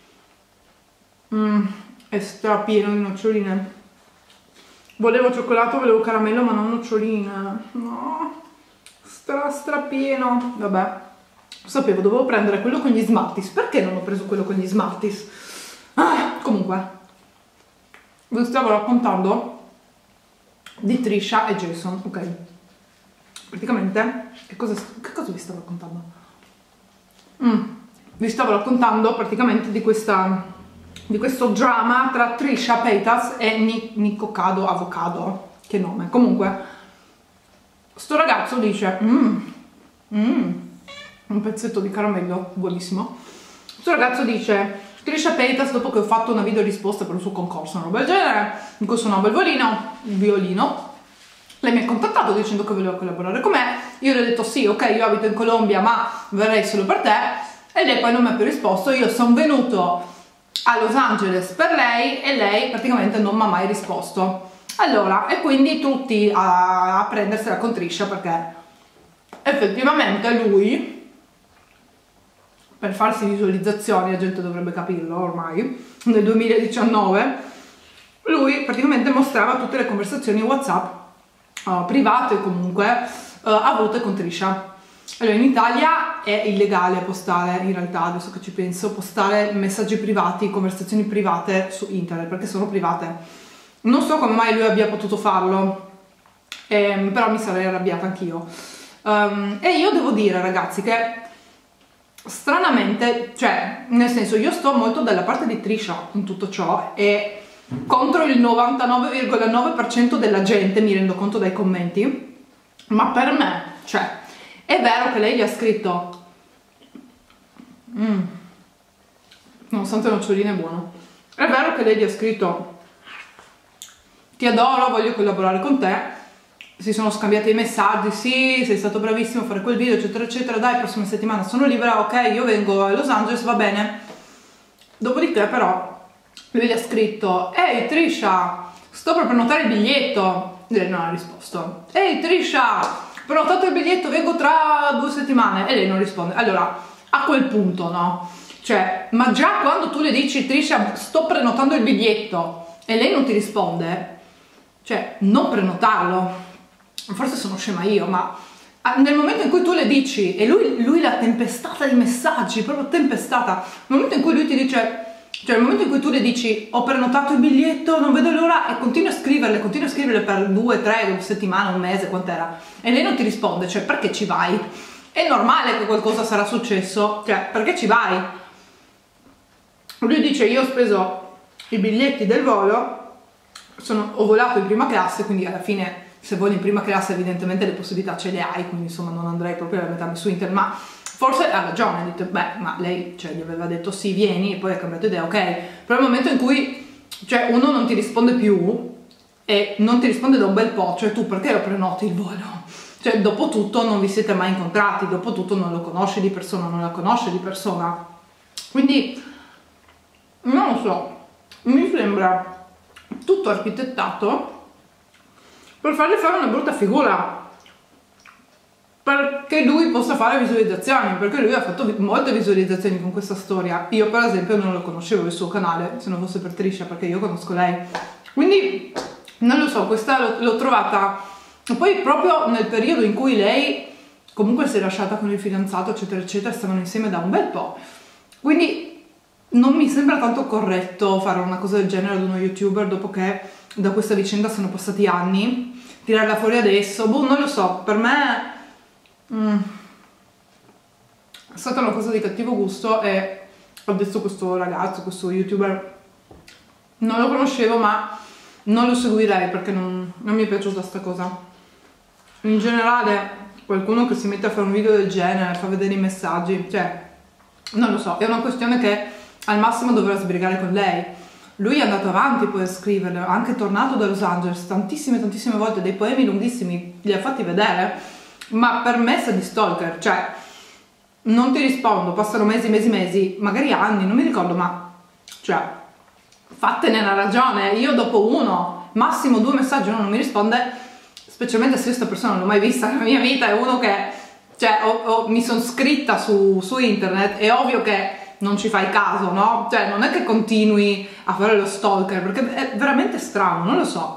È strapieno di noccioline. Volevo cioccolato, volevo caramello, ma non noccioline. No, strapieno. Vabbè, lo sapevo, dovevo prendere quello con gli Smarties. Perché non ho preso quello con gli Smarties? Comunque, vi stavo raccontando di Trisha e Jason, ok? praticamente, che cosa vi stavo raccontando? Vi stavo raccontando praticamente di questo drama tra Trisha Paytas e Nico Cado Avocado, che nome. Comunque, sto ragazzo dice un pezzetto di caramello buonissimo. Sto ragazzo dice: Trisha Paytas, dopo che ho fatto una video risposta per un suo concorso, una roba del genere, in cui suonavo il violino, lei mi ha contattato dicendo che voleva collaborare con me. Io le ho detto sì, ok, io abito in Colombia ma verrei solo per te, e lei poi non mi ha più risposto. Io sono venuto a Los Angeles per lei e lei praticamente non mi ha mai risposto. Allora, e quindi tutti a prendersela con Trisha, perché effettivamente lui, per farsi visualizzazioni, la gente dovrebbe capirlo ormai, nel 2019, lui praticamente mostrava tutte le conversazioni WhatsApp private comunque avute con Trisha. Allora, in Italia è illegale postare, in realtà, adesso che ci penso, postare messaggi privati, conversazioni private su internet, perché sono private. Non so come mai lui abbia potuto farlo, però mi sarei arrabbiata anch'io. E io devo dire, ragazzi, che stranamente, cioè, nel senso, io sto molto dalla parte di Trisha in tutto ciò e contro il 99,9% della gente, mi rendo conto dai commenti, ma per me, cioè, è vero che lei gli ha scritto nonostante il nocciolino è buono, è vero che lei gli ha scritto ti adoro, voglio collaborare con te, si sono scambiati i messaggi, sì, sei stato bravissimo a fare quel video, eccetera eccetera, dai, prossima settimana sono libera, ok, io vengo a Los Angeles, va bene. Dopodiché però lui gli ha scritto: ehi Trisha, sto per prenotare il biglietto. Lei non ha risposto. Ehi Trisha, ho prenotato il biglietto, vengo tra 2 settimane. E lei non risponde. Allora, a quel punto, no? Cioè, ma già quando tu le dici Trisha, sto prenotando il biglietto, e lei non ti risponde, cioè, non prenotarlo. Forse sono scema io, ma nel momento in cui tu le dici, e lui l'ha tempestata di messaggi, proprio tempestata, nel momento in cui lui ti dice, cioè nel momento in cui tu le dici ho prenotato il biglietto, non vedo l'ora, e continui a scriverle per 2, 3 settimane, un mese, quant'era, e lei non ti risponde, cioè perché ci vai? È normale che qualcosa sarà successo, cioè perché ci vai? Lui dice: io ho speso i biglietti del volo, ho volato in prima classe, quindi alla fine se voli in prima classe evidentemente le possibilità ce le hai, quindi insomma non andrei proprio a mettermi su internet, ma forse ha ragione, ha detto, beh, ma lei, cioè, gli aveva detto sì, vieni, e poi ha cambiato idea, ok, però nel momento in cui, cioè, uno non ti risponde più, e non ti risponde da un bel po', cioè tu perché lo prenoti il volo? Cioè, dopo tutto non vi siete mai incontrati, dopo tutto non lo conosci di persona, non la conosce di persona, quindi, non lo so, mi sembra tutto architettato per farle fare una brutta figura, perché lui possa fare visualizzazioni, perché lui ha fatto molte visualizzazioni con questa storia. Io per esempio non lo conoscevo il suo canale, se non fosse per Trisha, perché io conosco lei, quindi non lo so, questa l'ho trovata, e poi proprio nel periodo in cui lei comunque si è lasciata con il fidanzato, eccetera eccetera, stavano insieme da un bel po', quindi non mi sembra tanto corretto fare una cosa del genere ad uno youtuber dopo che da questa vicenda sono passati anni, tirarla fuori adesso, boh, non lo so, per me è stata una cosa di cattivo gusto, e adesso questo ragazzo, questo youtuber, non lo conoscevo ma non lo seguirei perché non mi è piaciuta sta cosa. In generale qualcuno che si mette a fare un video del genere, fa vedere i messaggi, cioè non lo so, è una questione che al massimo dovrà sbrigare con lei. Lui è andato avanti poi a scriverle, ha anche tornato da Los Angeles tantissime volte, dei poemi lunghissimi li ha fatti vedere, ma per me sa di stalker, cioè non ti rispondo, passano mesi, magari anni, non mi ricordo, ma cioè fattene una ragione. Io dopo 1, massimo 2 messaggi uno non mi risponde, specialmente se questa persona non l'ho mai vista nella mia vita, è uno che, cioè mi sono scritta su internet, è ovvio che non ci fai caso, no? Cioè non è che continui a fare lo stalker, perché è veramente strano, non lo so.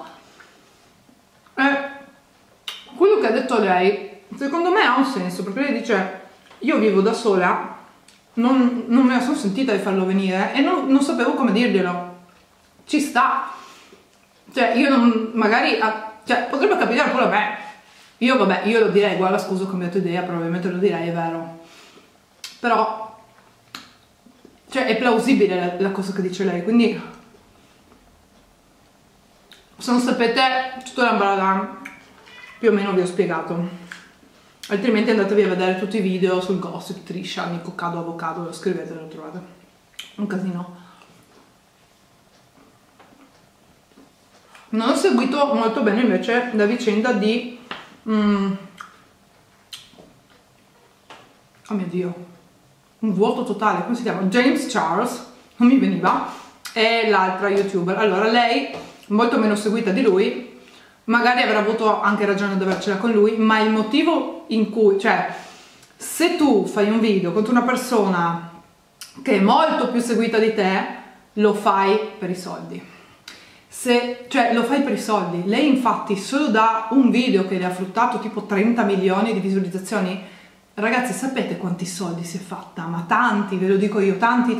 Quello che ha detto lei secondo me ha un senso, perché lei dice io vivo da sola, non me la sono sentita di farlo venire e non sapevo come dirglielo. Ci sta, cioè io non, magari, cioè potrebbe capitare pure a me, Io vabbè, io lo direi, guarda scusa ho cambiato idea, probabilmente lo direi, è vero. Però, cioè è plausibile la cosa che dice lei, quindi se non sapete tutto l'ambaradan più o meno vi ho spiegato, altrimenti andatevi a vedere tutti i video sul gossip, Trisha, Nico Cado, Avocado, scrivete, lo trovate, un casino. Non ho seguito molto bene invece la vicenda di oh mio Dio, un vuoto totale, come si chiama? James Charles, non mi veniva, e l'altra youtuber. Allora lei molto meno seguita di lui, magari avrà avuto anche ragione ad avercela con lui, ma il motivo in cui, cioè se tu fai un video contro una persona che è molto più seguita di te, lo fai per i soldi. Cioè lo fai per i soldi. Lei infatti solo da un video che le ha fruttato tipo 30 milioni di visualizzazioni, ragazzi sapete quanti soldi si è fatta? Ma tanti, ve lo dico io, tanti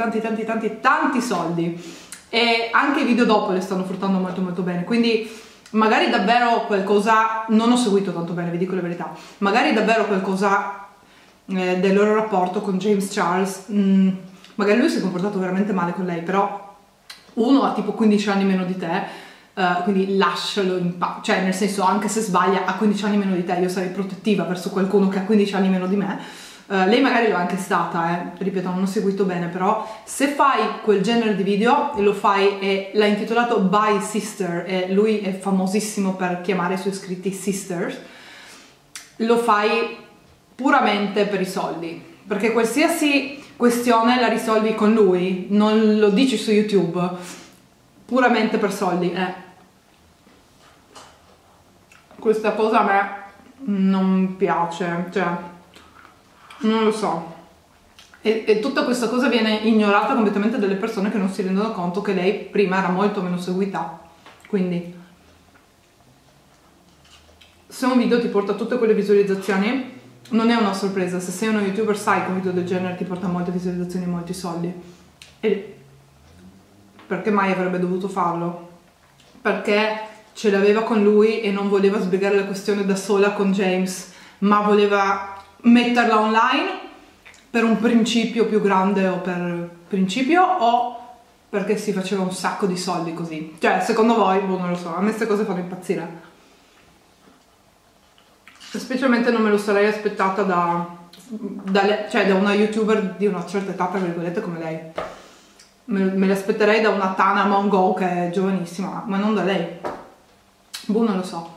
soldi. E anche i video dopo le stanno fruttando molto bene, quindi magari davvero qualcosa, non ho seguito tanto bene, vi dico la verità, magari davvero qualcosa del loro rapporto con James Charles, magari lui si è comportato veramente male con lei, però uno ha tipo 15 anni meno di te, quindi lascialo in pace, cioè nel senso anche se sbaglia a 15 anni meno di te io sarei protettiva verso qualcuno che ha 15 anni meno di me. Lei magari lo è anche stata, ripeto, non ho seguito bene, però se fai quel genere di video e lo fai e l'ha intitolato By Sister e lui è famosissimo per chiamare i suoi iscritti sisters, lo fai puramente per i soldi, perché qualsiasi questione la risolvi con lui, non lo dici su YouTube, puramente per soldi. Questa cosa a me non piace, cioè non lo so, e tutta questa cosa viene ignorata completamente dalle persone che non si rendono conto che lei prima era molto meno seguita. Quindi se un video ti porta tutte quelle visualizzazioni non è una sorpresa, se sei uno youtuber sai che un video del genere ti porta molte visualizzazioni e molti soldi. E perché mai avrebbe dovuto farlo? Perché ce l'aveva con lui e non voleva sbrigare la questione da sola con James, ma voleva metterla online per un principio più grande, o per principio, o perché si faceva un sacco di soldi così. Cioè secondo voi, boh, non lo so, a me queste cose fanno impazzire, specialmente non me lo sarei aspettata da una youtuber di una certa età, tra virgolette, come lei. Me le aspetterei da una Tana Mongo che è giovanissima, ma non da lei. Boh, non lo so.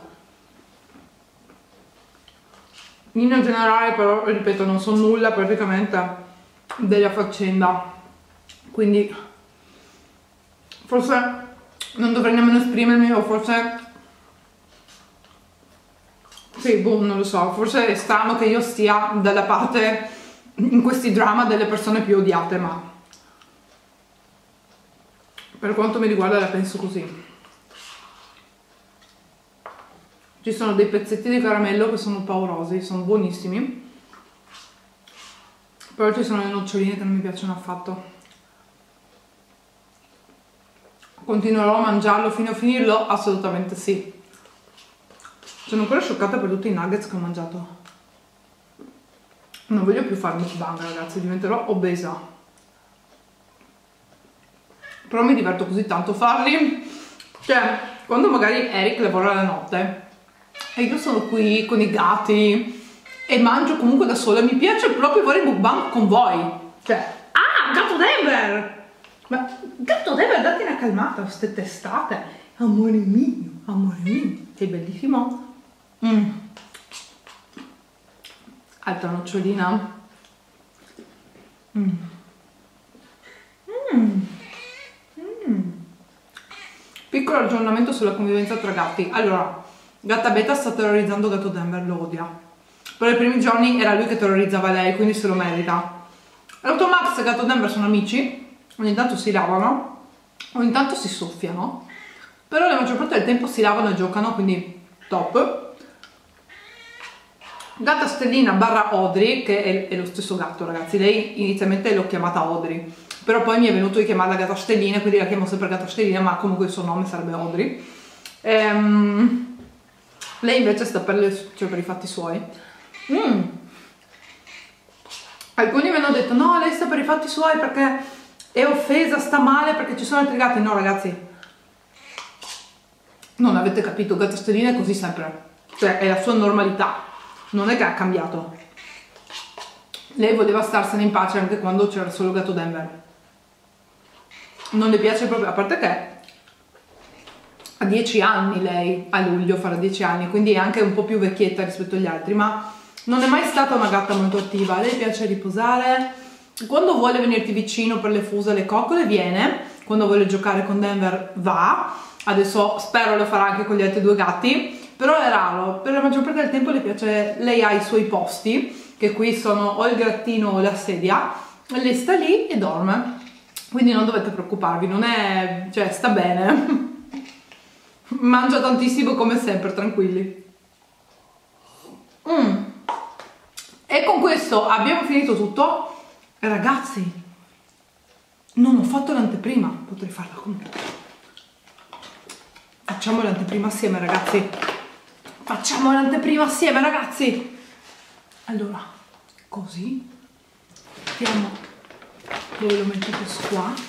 In generale però, ripeto, non so nulla praticamente della faccenda, quindi forse non dovrei nemmeno esprimermi, o forse sì, boh, non lo so, forse è strano che io stia dalla parte in questi drama delle persone più odiate, ma per quanto mi riguarda la penso così. Ci sono dei pezzetti di caramello che sono paurosi, sono buonissimi, però ci sono le noccioline che non mi piacciono affatto. Continuerò a mangiarlo fino a finirlo? Assolutamente sì. Sono ancora scioccata per tutti i nuggets che ho mangiato. Non voglio più fare mukbang, ragazzi, diventerò obesa. Però mi diverto così tanto farli, cioè quando magari Eric lavora la notte e io sono qui con i gatti e mangio comunque da sola, mi piace proprio fare il mukbang con voi, cioè Gatto Denver, ma Gatto Denver, datti una calmata queste testate, amore mio, sei bellissimo. Altra nocciolina. Piccolo aggiornamento sulla convivenza tra gatti. Allora, Gatta Beta sta terrorizzando Gatto Denver, lo odia. Per i primi giorni era lui che terrorizzava lei, quindi se lo merita. Automax e Gatto Denver sono amici, ogni tanto si lavano, ogni tanto si soffiano, però la maggior parte del tempo si lavano e giocano, quindi top. Gatta Stellina barra Audrey, che è lo stesso gatto, ragazzi. Lei inizialmente l'ho chiamata Audrey, però poi mi è venuto di chiamarla Gatta Stellina, quindi la chiamo sempre Gatta Stellina, ma comunque il suo nome sarebbe Audrey. Lei invece sta per i fatti suoi. Alcuni mi hanno detto no, lei sta per i fatti suoi perché è offesa, sta male perché ci sono altri gatti. No ragazzi, non avete capito, Gattostellina è così sempre, cioè è la sua normalità, non è che ha cambiato. Lei voleva starsene in pace anche quando c'era solo Gatto Denver. Non le piace proprio, a parte che ha 10 anni lei, a luglio farà 10 anni, quindi è anche un po' più vecchietta rispetto agli altri, ma non è mai stata una gatta molto attiva. A lei piace riposare, quando vuole venirti vicino per le fusa, le coccole viene, quando vuole giocare con Denver va, adesso spero lo farà anche con gli altri 2 gatti, però è raro, per la maggior parte del tempo le piace, lei ha i suoi posti, che qui sono o il grattino o la sedia, e lei sta lì e dorme, quindi non dovete preoccuparvi, non è, cioè sta bene. Mangia tantissimo come sempre, tranquilli. E con questo abbiamo finito tutto. Ragazzi, non ho fatto l'anteprima, potrei farla comunque. Facciamo l'anteprima assieme, ragazzi. Facciamo l'anteprima assieme, ragazzi. Allora, così. Vediamo dove lo metto questo qua.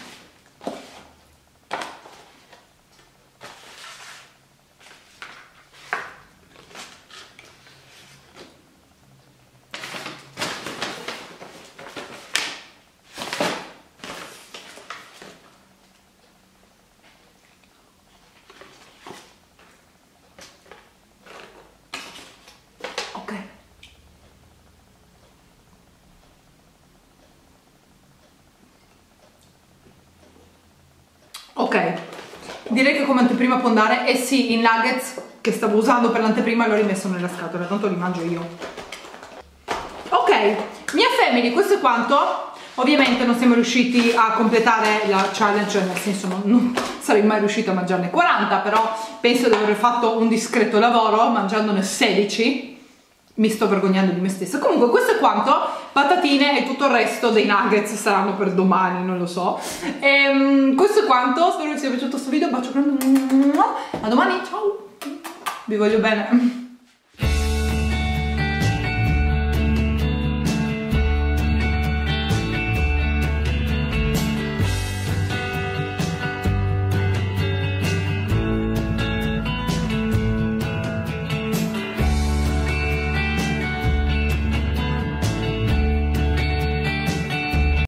Ok, direi che come anteprima può andare. E sì, i nuggets che stavo usando per l'anteprima l'ho rimesso nella scatola, tanto li mangio io. Ok, mia family, questo è quanto. Ovviamente non siamo riusciti a completare la challenge, nel senso non sarei mai riuscita a mangiarne 40, però penso di aver fatto un discreto lavoro mangiandone 16. Mi sto vergognando di me stessa. Comunque questo è quanto. Patatine e tutto il resto dei nuggets saranno per domani, non lo so. Questo è quanto, spero vi sia piaciuto questo video. Bacio grande, a domani, ciao, vi voglio bene.